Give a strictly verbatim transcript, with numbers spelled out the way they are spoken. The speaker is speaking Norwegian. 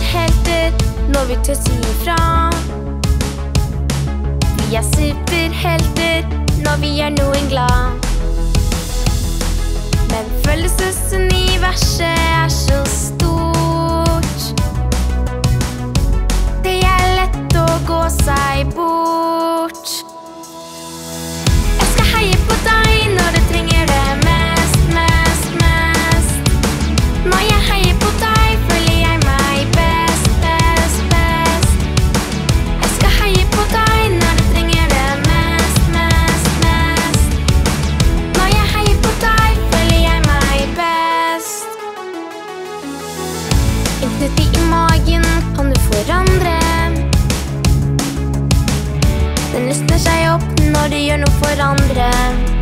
helter når vi tør si ifra. Vi er superhelter når vi gjør noen glad. Men følelsesuniverset er så stort. Det er lett å gå seg bort. Jeg skal heie på deg når du trenger det mest, mest, mest. Når jeg heier på deg, føler jeg meg best, best, best. Jeg skal heie på deg når du trenger det mest, mest, mest. Når jeg heier på deg, føler jeg meg best. Intet i magen kan du forandre. Den løsner seg opp når du gjør noe for andre.